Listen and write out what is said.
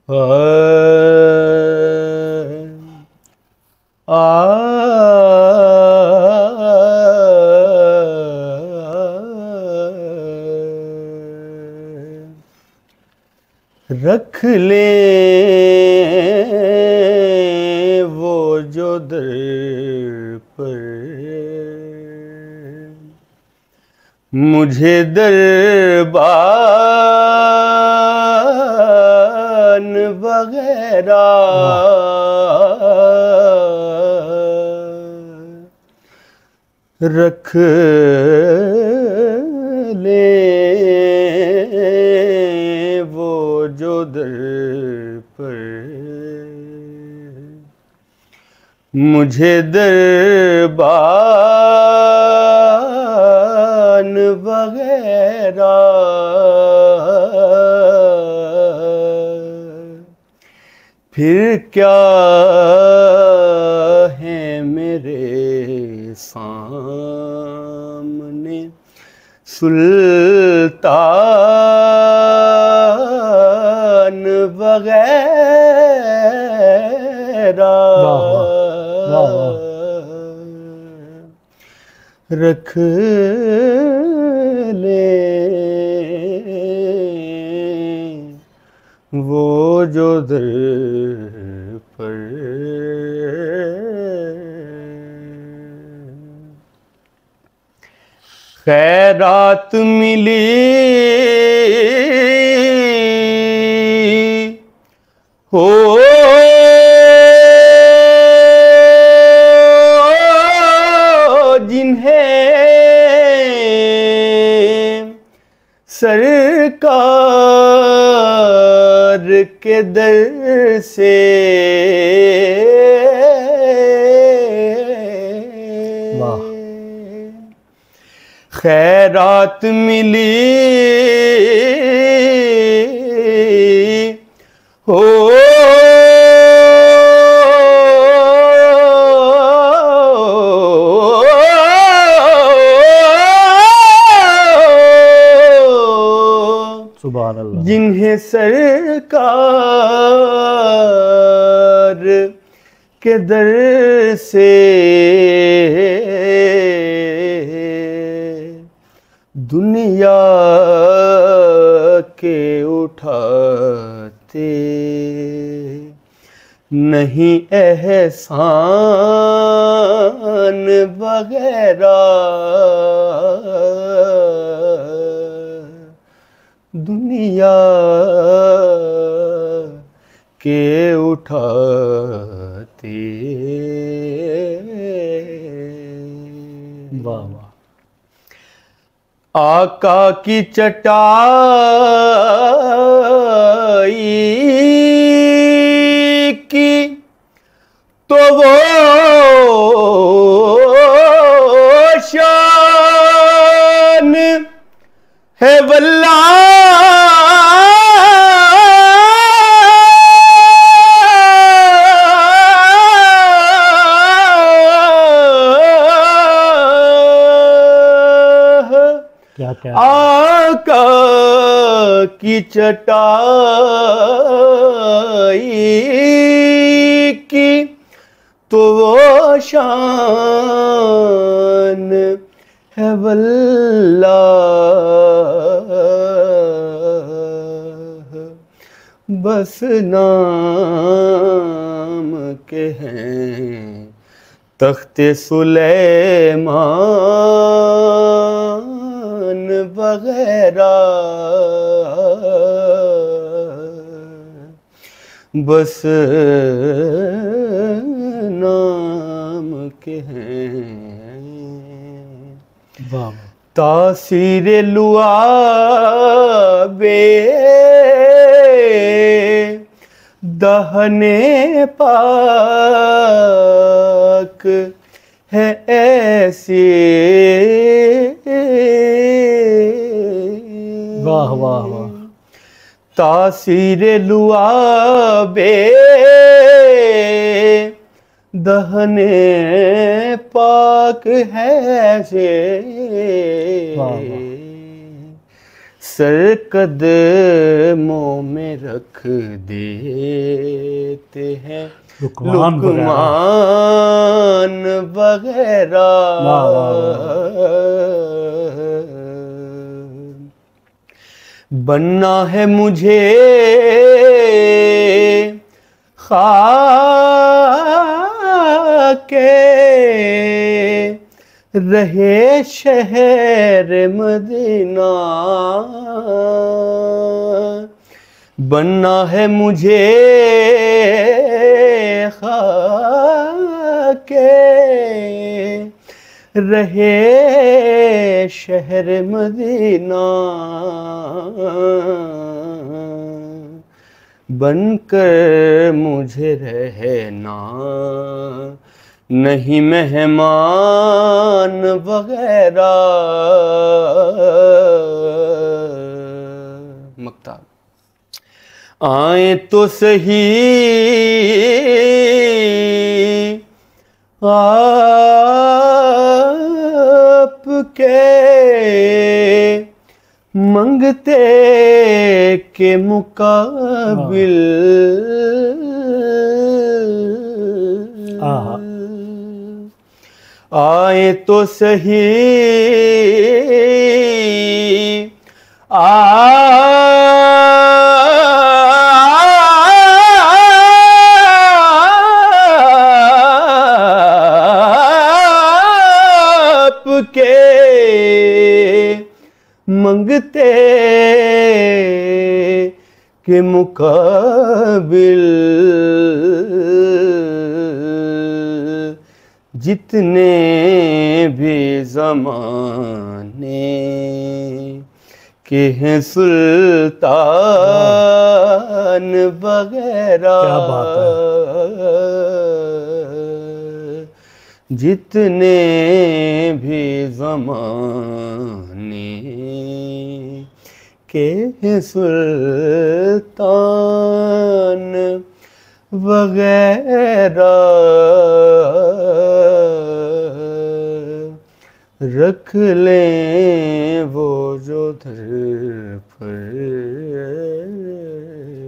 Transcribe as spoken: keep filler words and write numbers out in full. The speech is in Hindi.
रख ले वो जो दर पर मुझे दरबान वगैरह रख ले वो जो दर पर मुझे दरबान वगैरह फिर क्या है मेरे सामने सुल्तान वगैरह रख ले वो जो दर पर खैरात मिली हो जिन्हें सरकार के दर से खैरात मिली हो सुभान अल्लाह। जिन्हें सरकार के दर से दुनिया के उठाते नहीं एहसान वगैरह दुनिया के उठाते। वाह वाह। आका की चटाई की तो वो शान है वल्लाह क्या क्या आका की चटाई की तो वो शान है वल्लाह बस नाम के हैं तख्ते सुलेमान वगैरह बस नाम के हैं। वाह। तासीर लुआबे दहने पाक है ऐसे। वाह वाह वाह। तासीर लुआबे दहने पाक है से सर कदमों में रख देते हैं लुकमान लुकमान वगैरह। वाह वाह बनना है मुझे खाके रहे शहर मदीना। बनना है मुझे खाके रहे शहर मदीना। बनकर मुझे रहना नहीं मेहमान वगैरह। मक्ता आए तो सही आपके मंगते के मुकाबिल। आहा। आए तो सही आपके मंगते के मुकाबिल। जितने भी ज़माने के हैं सुल्तान वगैरह। क्या बात है। जितने भी ज़माने के हैं सुल्तान वगैरह। रख लें वो जो दर पर